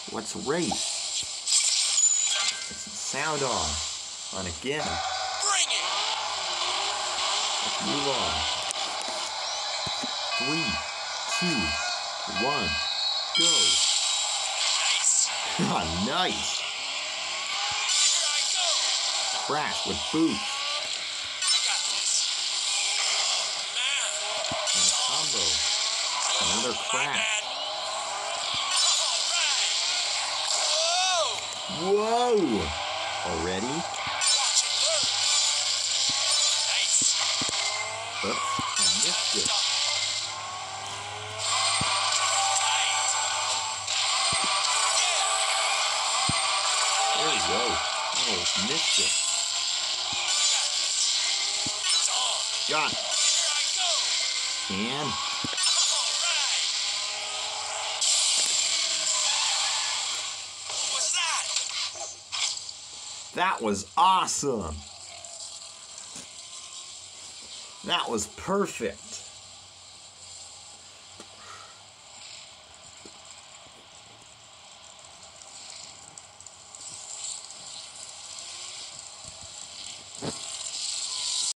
Let's race. Let's sound off. On again. Bring it. Let's move on. 3, 2, 1, go. Nice. Ah, nice. Here I go. Crash with boots. I got this. Man. And a combo. Another My crash. bad. All right. Whoa. Whoa! Already? Watch and learn. Nice. Oops, I missed it. Tight. There we go. Almost missed it. It's on. Got it. Here I go. And All right. What was that? that was awesome. That was perfect.